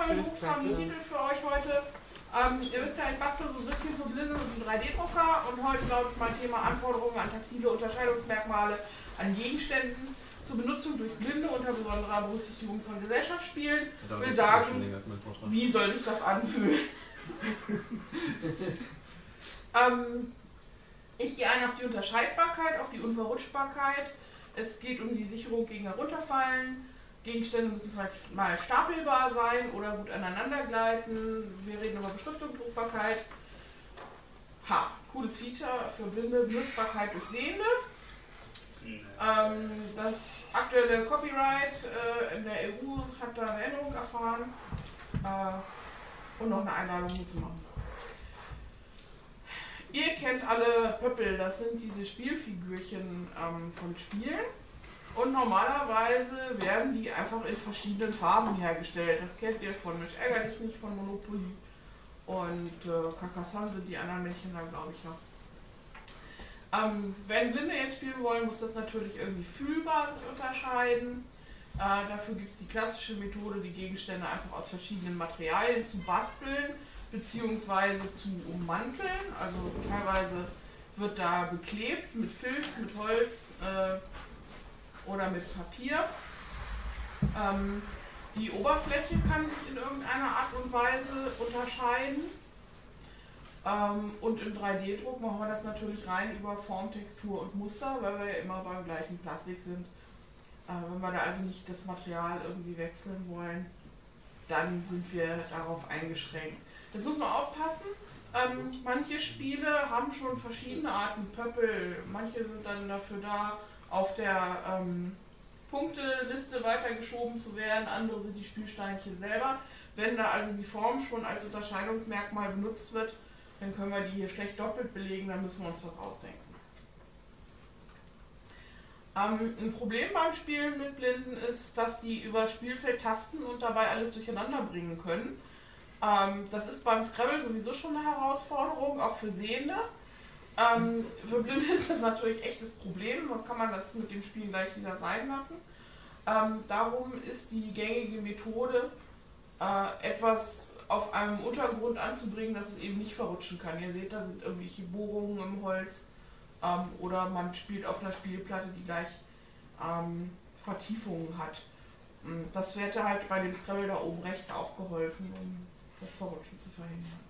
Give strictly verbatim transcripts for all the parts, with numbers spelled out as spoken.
neuen Buchstaben-Titel für euch heute. Ähm, ihr wisst ja, ich bastel so ein bisschen für Blinde und einen drei D Drucker und heute lautet mein Thema Anforderungen an taktile Unterscheidungsmerkmale an Gegenständen zur Benutzung durch Blinde unter besonderer Berücksichtigung von Gesellschaftsspielen. Ich will sagen, wie soll sich das anfühlen? ähm, ich gehe ein auf die Unterscheidbarkeit, auf die Unverrutschbarkeit. Es geht um die Sicherung gegen Herunterfallen. Gegenstände müssen vielleicht mal stapelbar sein oder gut aneinander gleiten. Wir reden über Beschriftung, Druckbarkeit. Ha, cooles Feature für Blinde, Benutzbarkeit durch Sehende. Ähm, das aktuelle Copyright äh, in der E U hat da eine Änderung erfahren. Äh, und noch eine Einladung mitzumachen. Ihr kennt alle Pöppel, das sind diese Spielfigürchen ähm, von Spielen. Und normalerweise werden die einfach in verschiedenen Farben hergestellt. Das kennt ihr von Mensch ärger dich nicht, von Monopoly. Und äh, Carcassonne sind die anderen Männchen da, glaube ich, noch. Ähm, wenn Blinde jetzt spielen wollen, muss das natürlich irgendwie fühlbar sich unterscheiden. Äh, dafür gibt es die klassische Methode, die Gegenstände einfach aus verschiedenen Materialien zu basteln bzw. zu ummanteln. Also teilweise wird da beklebt mit Filz, mit Holz äh, oder mit Papier. Ähm, die Oberfläche kann sich in irgendeiner Art und Weise unterscheiden. Ähm, und im drei D Druck machen wir das natürlich rein über Form, Textur und Muster, weil wir ja immer beim gleichen Plastik sind. Äh, wenn wir da also nicht das Material irgendwie wechseln wollen, dann sind wir darauf eingeschränkt. Jetzt muss man aufpassen, ähm, manche Spiele haben schon verschiedene Arten Pöppel, manche sind dann dafür da, auf der ähm, Punkteliste weitergeschoben zu werden, andere sind die Spielsteinchen selber. Wenn da also die Form schon als Unterscheidungsmerkmal benutzt wird, dann können wir die hier schlecht doppelt belegen, dann müssen wir uns was ausdenken. Ähm, ein Problem beim Spielen mit Blinden ist, dass die über das Spielfeld tasten und dabei alles durcheinander bringen können. Ähm, das ist beim Scrabble sowieso schon eine Herausforderung, auch für Sehende. Ähm, für Blinde ist das natürlich echtes Problem, dann kann man das mit dem Spielen gleich wieder sein lassen. Ähm, darum ist die gängige Methode, äh, etwas auf einem Untergrund anzubringen, dass es eben nicht verrutschen kann. Ihr seht, da sind irgendwelche Bohrungen im Holz ähm, oder man spielt auf einer Spielplatte, die gleich ähm, Vertiefungen hat. Das hätte halt bei dem Scrabble da oben rechts auch geholfen, um das Verrutschen zu verhindern.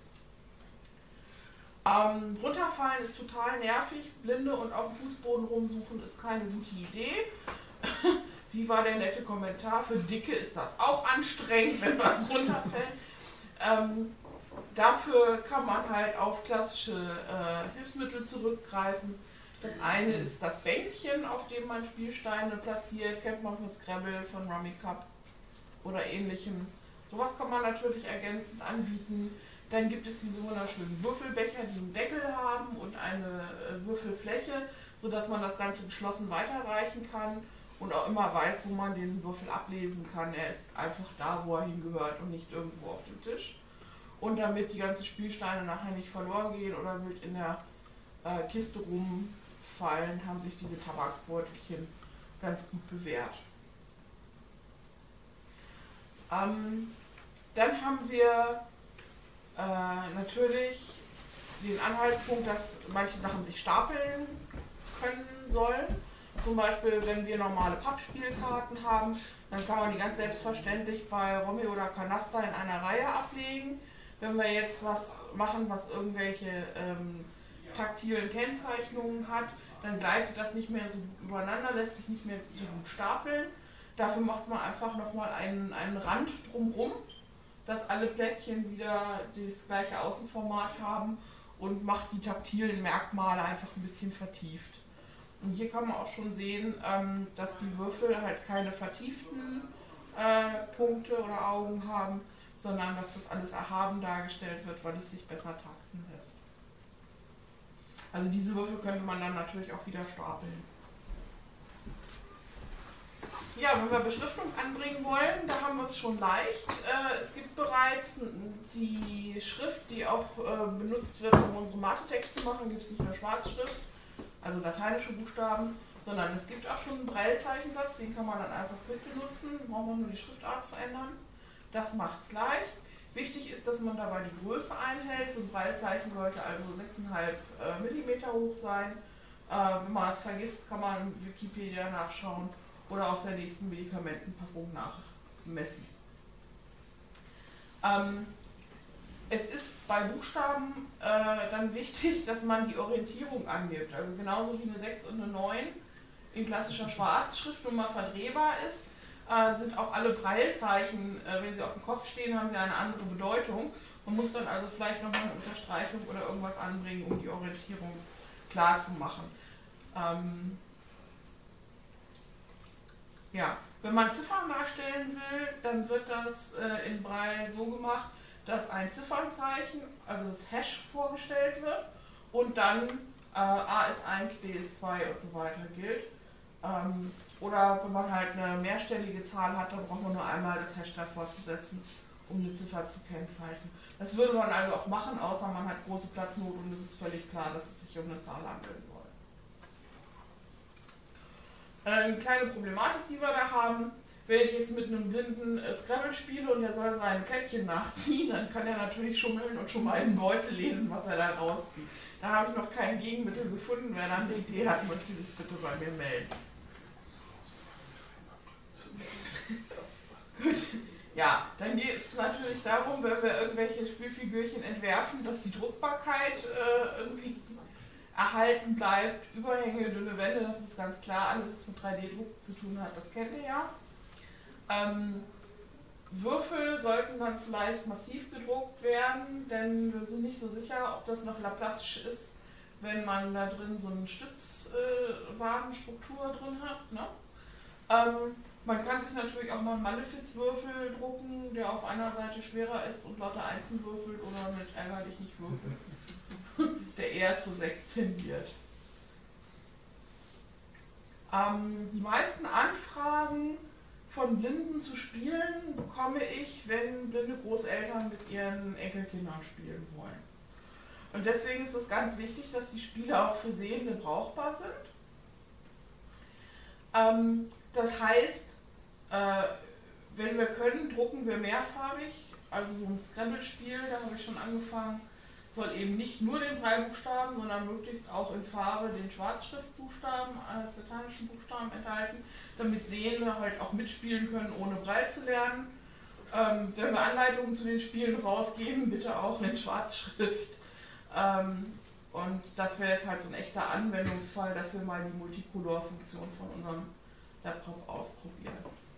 Ähm, runterfallen ist total nervig, Blinde und auf dem Fußboden rumsuchen ist keine gute Idee. Wie war der nette Kommentar? Für Dicke ist das auch anstrengend, wenn was runterfällt. Ähm, dafür kann man halt auf klassische äh, Hilfsmittel zurückgreifen. Das eine ist das Bänkchen, auf dem man Spielsteine platziert, kennt man von Scrabble, von Rummy Cup oder ähnlichem. Sowas kann man natürlich ergänzend anbieten. Dann gibt es diese wunderschönen Würfelbecher, die einen Deckel haben und eine äh, Würfelfläche, sodass man das Ganze geschlossen weiterreichen kann und auch immer weiß, wo man den Würfel ablesen kann. Er ist einfach da, wo er hingehört und nicht irgendwo auf dem Tisch. Und damit die ganzen Spielsteine nachher nicht verloren gehen oder wild in der äh, Kiste rumfallen, haben sich diese Tabaksbeutelchen ganz gut bewährt. Ähm, dann haben wir Äh, natürlich den Anhaltspunkt, dass manche Sachen sich stapeln können sollen. Zum Beispiel, wenn wir normale Pappspielkarten haben, dann kann man die ganz selbstverständlich bei Romy oder Canasta in einer Reihe ablegen. Wenn wir jetzt was machen, was irgendwelche ähm, taktilen Kennzeichnungen hat, dann gleitet das nicht mehr so gut übereinander, lässt sich nicht mehr so gut stapeln. Dafür macht man einfach nochmal einen, einen Rand drumherum, dass alle Plättchen wieder das gleiche Außenformat haben und macht die taktilen Merkmale einfach ein bisschen vertieft. Und hier kann man auch schon sehen, ähm, dass die Würfel halt keine vertieften äh, Punkte oder Augen haben, sondern dass das alles erhaben dargestellt wird, weil es sich besser tasten lässt. Also diese Würfel könnte man dann natürlich auch wieder stapeln. Ja, wenn wir Beschriftung anbringen wollen, da haben wir es schon leicht. Äh, es gibt bereits die Schrift, die auch äh, benutzt wird, um unsere Mate-Text zu machen. Gibt es nicht nur Schwarzschrift, also lateinische Buchstaben, sondern es gibt auch schon einen Braille-Zeichensatz, den kann man dann einfach mit benutzen. Brauchen wir nur die Schriftart zu ändern. Das macht es leicht. Wichtig ist, dass man dabei die Größe einhält. So ein Braillezeichen sollte also sechs Komma fünf äh, Millimeter hoch sein. Äh, wenn man es vergisst, kann man Wikipedia nachschauen oder auf der nächsten Medikamentenpackung nachmessen. Ähm, es ist bei Buchstaben äh, dann wichtig, dass man die Orientierung angibt. Also genauso wie eine sechs und eine neun in klassischer Schwarzschrift nun mal verdrehbar ist, äh, sind auch alle Braillezeichen, äh, wenn sie auf dem Kopf stehen, haben sie eine andere Bedeutung. Man muss dann also vielleicht nochmal eine Unterstreichung oder irgendwas anbringen, um die Orientierung klar zu machen. Ähm, ja, wenn man Ziffern darstellen will, dann wird das äh, in Braille so gemacht, dass ein Ziffernzeichen, also das Hash, vorgestellt wird und dann äh, A ist eins, B ist zwei und so weiter gilt. Ähm, oder wenn man halt eine mehrstellige Zahl hat, dann braucht man nur einmal das Hash davor zu setzen, um eine Ziffer zu kennzeichnen. Das würde man also auch machen, außer man hat große Platznot und es ist völlig klar, dass es sich um eine Zahl handeln soll. Eine kleine Problematik, die wir da haben: Wenn ich jetzt mit einem Blinden äh, Scrabble spiele und er soll sein Plättchen nachziehen, dann kann er natürlich schummeln und schon mal in Beutel lesen, was er da rauszieht. Da habe ich noch kein Gegenmittel gefunden. Wer dann eine Idee hat, möchte sich bitte bei mir melden. Gut. Ja, dann geht es natürlich darum, wenn wir irgendwelche Spielfigürchen entwerfen, dass die Druckbarkeit äh, irgendwie erhalten bleibt. Überhänge, dünne Wände, das ist ganz klar. Alles, was mit drei D Druck zu tun hat, das kennt ihr ja. Ähm, Würfel sollten dann vielleicht massiv gedruckt werden, denn wir sind nicht so sicher, ob das noch Laplace ist, wenn man da drin so eine Stützwagenstruktur äh, drin hat. Ne? Ähm, man kann sich natürlich auch mal einen Malefiz-Würfel drucken, der auf einer Seite schwerer ist und lauter Einsen würfelt, oder mit ärgerlich nicht würfelt, der eher zu sechs tendiert. Ähm, die meisten Anfragen von Blinden zu spielen bekomme ich, wenn blinde Großeltern mit ihren Enkelkindern spielen wollen. Und deswegen ist es ganz wichtig, dass die Spiele auch für Sehende brauchbar sind. Ähm, das heißt, äh, wenn wir können, drucken wir mehrfarbig. Also so ein Scrabble-Spiel, da habe ich schon angefangen, soll eben nicht nur den Braillebuchstaben, sondern möglichst auch in Farbe den Schwarzschriftbuchstaben als lateinischen Buchstaben enthalten, damit Sehende halt auch mitspielen können, ohne Braille zu lernen. Ähm, wenn wir Anleitungen zu den Spielen rausgeben, bitte auch in Schwarzschrift. Ähm, und das wäre jetzt halt so ein echter Anwendungsfall, dass wir mal die Multicolor-Funktion von unserem Laptop ausprobieren.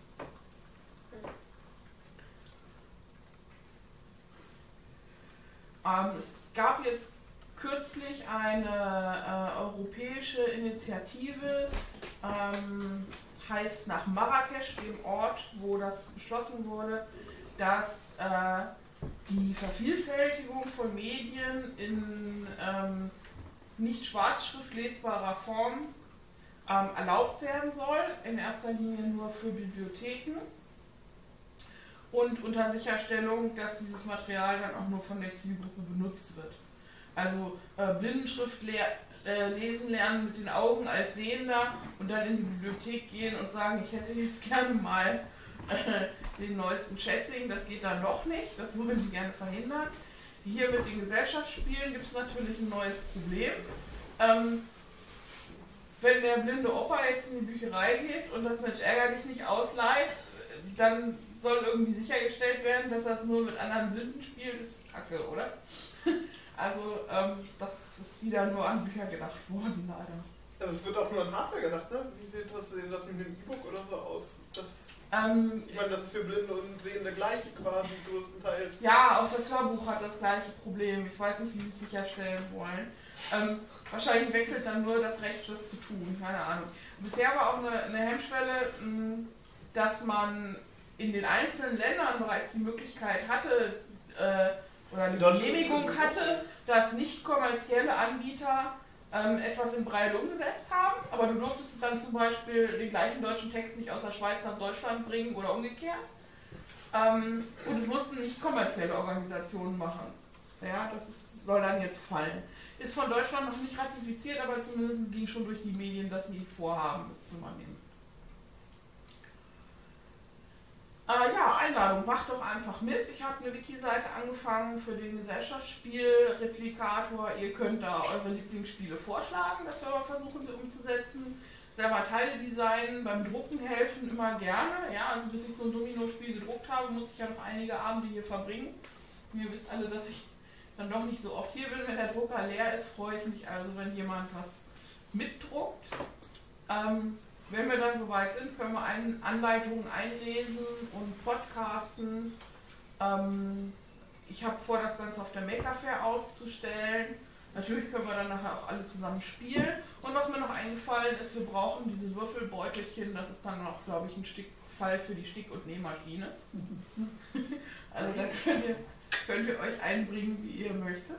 Ähm, es gab jetzt kürzlich eine äh, europäische Initiative, ähm, heißt nach Marrakesch, dem Ort, wo das beschlossen wurde, dass äh, die Vervielfältigung von Medien in ähm, nicht schwarzschriftlesbarer Form ähm, erlaubt werden soll, in erster Linie nur für Bibliotheken und unter Sicherstellung, dass dieses Material dann auch nur von der Zielgruppe benutzt wird. Also äh, Blindenschrift le äh, lesen lernen mit den Augen als Sehender und dann in die Bibliothek gehen und sagen, ich hätte jetzt gerne mal äh, den neuesten Schätzing, das geht dann doch nicht, das wollen sie gerne verhindern. Hier mit den Gesellschaftsspielen gibt es natürlich ein neues Problem. Ähm, wenn der blinde Opa jetzt in die Bücherei geht und das Mensch ärgerlich nicht ausleiht, dann soll irgendwie sichergestellt werden, dass das nur mit anderen Blinden spielt, ist Kacke, oder? Also ähm, das ist wieder nur an Bücher gedacht worden, leider. Also es wird auch nur an Hardware gedacht, ne? Wie sieht das, sieht das mit dem E-Book oder so aus? Das, ähm, ich meine, das ist für Blinde und Sehende gleich quasi größtenteils. Ja, auch das Hörbuch hat das gleiche Problem. Ich weiß nicht, wie sie es sicherstellen wollen. Ähm, wahrscheinlich wechselt dann nur das Recht, das zu tun, keine Ahnung. Bisher war auch eine, eine Hemmschwelle, mh, dass man in den einzelnen Ländern bereits die Möglichkeit hatte, äh, oder eine Genehmigung hatte, dass nicht kommerzielle Anbieter ähm, etwas in Braille umgesetzt haben, aber du durftest dann zum Beispiel den gleichen deutschen Text nicht aus der Schweiz nach Deutschland bringen oder umgekehrt. Ähm, und es mussten nicht kommerzielle Organisationen machen. Ja, das ist, soll dann jetzt fallen. Ist von Deutschland noch nicht ratifiziert, aber zumindest ging schon durch die Medien, dass sie vorhaben, es zu übernehmen. Äh, ja, Einladung, macht doch einfach mit. Ich habe eine Wiki-Seite angefangen für den Gesellschaftsspiel-Replikator. Ihr könnt da eure Lieblingsspiele vorschlagen, dass wir mal versuchen, sie umzusetzen. Selber Teile designen, beim Drucken helfen immer gerne. Ja, also bis ich so ein Domino-Spiel gedruckt habe, muss ich ja noch einige Abende hier verbringen. Und ihr wisst alle, dass ich dann doch nicht so oft hier bin. Wenn der Drucker leer ist, freue ich mich also, wenn jemand was mitdruckt. Ähm, wenn wir dann soweit sind, können wir ein, Anleitungen einlesen und podcasten. Ähm, ich habe vor, das Ganze auf der Maker Fair auszustellen. Natürlich können wir dann nachher auch alle zusammen spielen. Und was mir noch eingefallen ist, wir brauchen diese Würfelbeutelchen. Das ist dann noch, glaube ich, ein Fall für die Stick- und Nähmaschine. Also da könnt ihr, könnt ihr euch einbringen, wie ihr möchtet.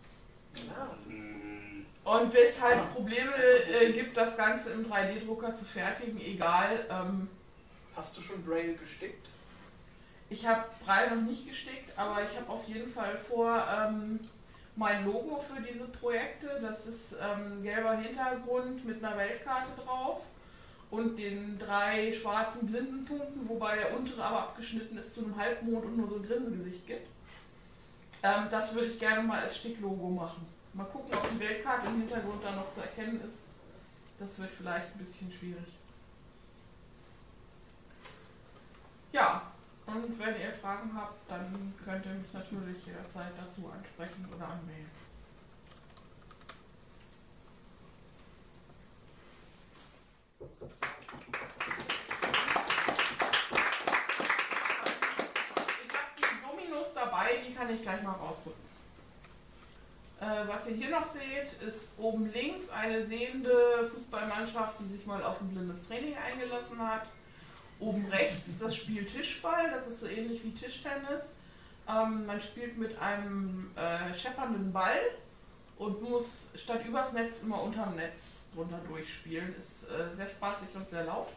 Und wenn es halt Probleme äh, gibt, das Ganze im drei D Drucker zu fertigen, egal. Ähm, Hast du schon Braille gestickt? Ich habe Braille noch nicht gestickt, aber ich habe auf jeden Fall vor, ähm, mein Logo für diese Projekte, das ist ähm, gelber Hintergrund mit einer Weltkarte drauf und den drei schwarzen Blindenpunkten, wobei der untere aber abgeschnitten ist zu einem Halbmond und nur so ein Grinsegesicht gibt. Ähm, das würde ich gerne mal als Sticklogo machen. Mal gucken, ob die Weltkarte im Hintergrund dann noch zu erkennen ist. Das wird vielleicht ein bisschen schwierig. Ja, und wenn ihr Fragen habt, dann könnt ihr mich natürlich jederzeit dazu ansprechen oder anmelden. Ich habe die Dominos dabei, die kann ich gleich mal rausrücken. Äh, was ihr hier noch seht, ist oben links eine sehende Fußballmannschaft, die sich mal auf ein blindes Training eingelassen hat. Oben rechts das Spiel Tischball, das ist so ähnlich wie Tischtennis. Ähm, man spielt mit einem äh, scheppernden Ball und muss statt übers Netz immer unterm Netz drunter durchspielen. Ist äh, sehr spaßig und sehr laut.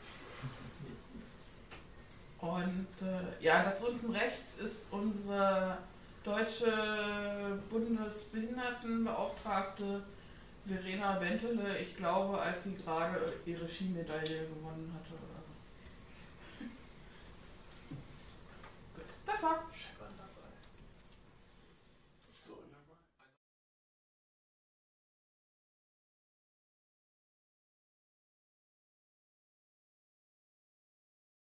Und äh, ja, das unten rechts ist unsere deutsche Bundesbehindertenbeauftragte Verena Bentele, ich glaube, als sie gerade ihre Skimedaille gewonnen hatte oder